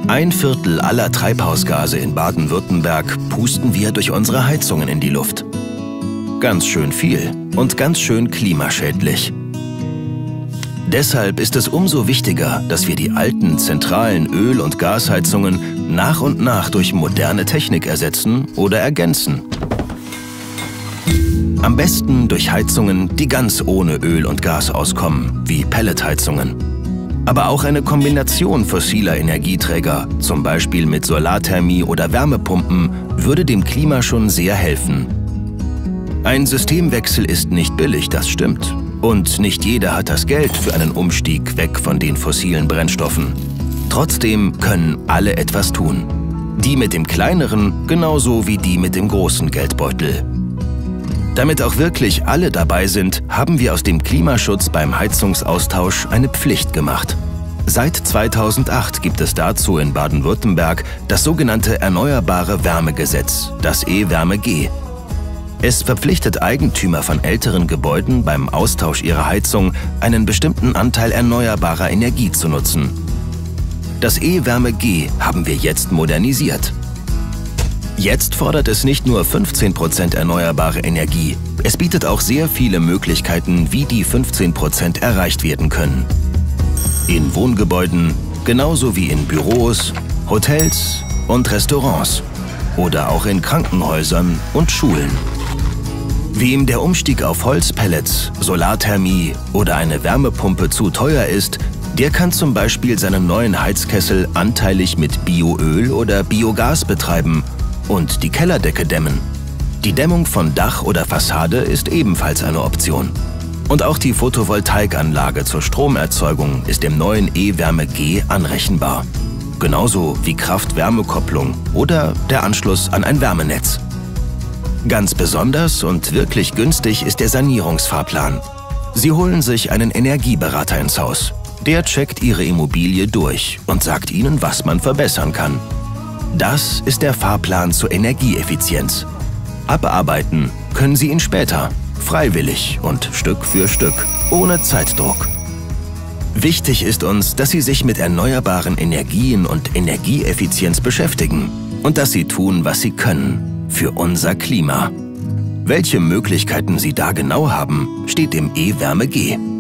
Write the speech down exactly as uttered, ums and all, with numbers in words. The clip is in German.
Ein Viertel aller Treibhausgase in Baden-Württemberg pusten wir durch unsere Heizungen in die Luft. Ganz schön viel und ganz schön klimaschädlich. Deshalb ist es umso wichtiger, dass wir die alten zentralen Öl- und Gasheizungen nach und nach durch moderne Technik ersetzen oder ergänzen. Am besten durch Heizungen, die ganz ohne Öl und Gas auskommen, wie Pelletheizungen. Aber auch eine Kombination fossiler Energieträger, zum Beispiel mit Solarthermie oder Wärmepumpen, würde dem Klima schon sehr helfen. Ein Systemwechsel ist nicht billig, das stimmt. Und nicht jeder hat das Geld für einen Umstieg weg von den fossilen Brennstoffen. Trotzdem können alle etwas tun. Die mit dem kleineren genauso wie die mit dem großen Geldbeutel. Damit auch wirklich alle dabei sind, haben wir aus dem Klimaschutz beim Heizungsaustausch eine Pflicht gemacht. Seit zweitausendacht gibt es dazu in Baden-Württemberg das sogenannte Erneuerbare Wärmegesetz, das E-Wärme G. Es verpflichtet Eigentümer von älteren Gebäuden beim Austausch ihrer Heizung, einen bestimmten Anteil erneuerbarer Energie zu nutzen. Das E-Wärme G haben wir jetzt modernisiert. Jetzt fordert es nicht nur fünfzehn Prozent erneuerbare Energie, es bietet auch sehr viele Möglichkeiten, wie die fünfzehn Prozent erreicht werden können. In Wohngebäuden, genauso wie in Büros, Hotels und Restaurants oder auch in Krankenhäusern und Schulen. Wem der Umstieg auf Holzpellets, Solarthermie oder eine Wärmepumpe zu teuer ist, der kann zum Beispiel seinen neuen Heizkessel anteilig mit Bioöl oder Biogas betreiben und die Kellerdecke dämmen. Die Dämmung von Dach oder Fassade ist ebenfalls eine Option. Und auch die Photovoltaikanlage zur Stromerzeugung ist im neuen E-Wärme G anrechenbar. Genauso wie Kraft-Wärme-Kopplung oder der Anschluss an ein Wärmenetz. Ganz besonders und wirklich günstig ist der Sanierungsfahrplan. Sie holen sich einen Energieberater ins Haus. Der checkt Ihre Immobilie durch und sagt Ihnen, was man verbessern kann. Das ist der Fahrplan zur Energieeffizienz. Abarbeiten können Sie ihn später, freiwillig und Stück für Stück, ohne Zeitdruck. Wichtig ist uns, dass Sie sich mit erneuerbaren Energien und Energieeffizienz beschäftigen und dass Sie tun, was Sie können für unser Klima. Welche Möglichkeiten Sie da genau haben, steht im E-Wärme G.